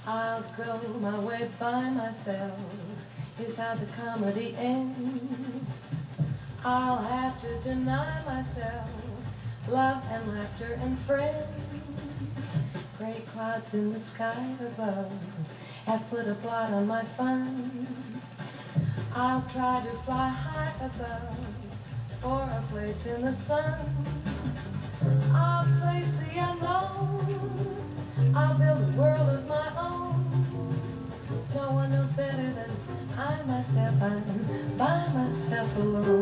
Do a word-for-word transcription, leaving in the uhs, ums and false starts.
I'll go my way by myself, is how the comedy ends. I'll have to deny myself love and laughter and friends. Gray clouds in the sky above have put a blot on my fun. I'll try to fly high above for a place in the sun. I'll face the unknown, I'll build a world of my own. No one knows better than I myself, I'm by myself alone.